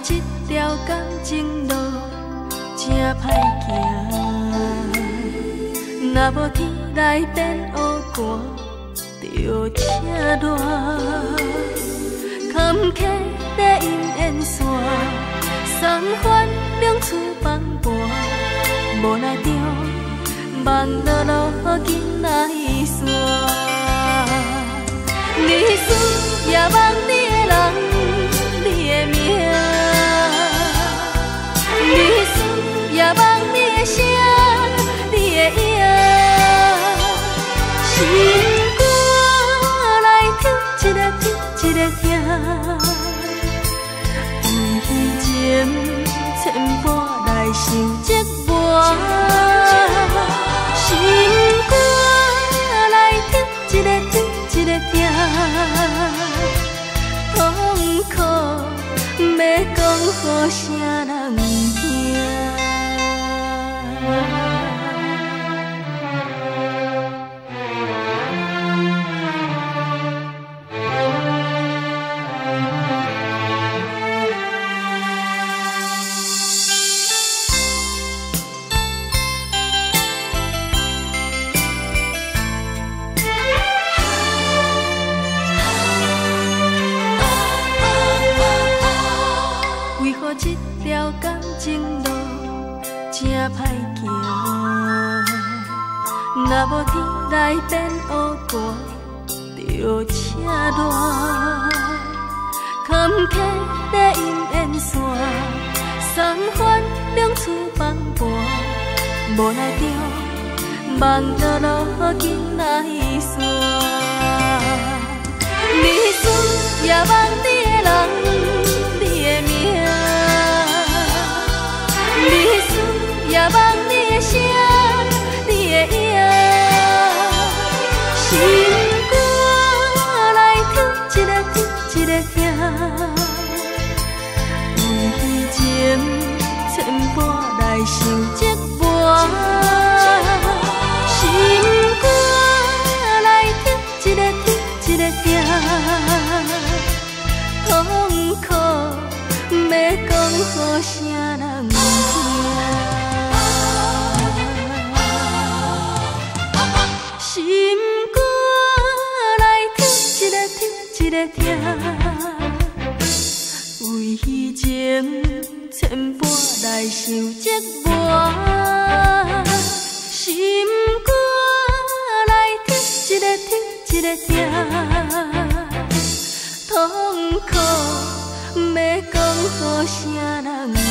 这条感情路真歹行，若无天来变乌寒，就车热。坎坷在阴烟线，送返两处放伴，无奈中望落路紧来线。你思也望你的人，你的名，你思也望你的声，你的影，心肝来抽一个抽一个痛，为情千般来想折磨，心肝来抽一个抽一个痛。痛苦要讲予啥人听？这条感情路真歹行，若无天来变乌寒，就车热。坎坷在阴烟线，送返两处放伴，无奈中望落路紧来线。你思也望你的人，你的名。你思也望你的声，你的影，心肝来抽一个抽一个痛，为情千般来想折磨，心肝来抽一个抽一个痛，痛苦要讲予啥人？心肝来抽一个抽一个痛，为情千般来想折磨，心肝来抽一个抽一个痛，痛苦要讲予啥人？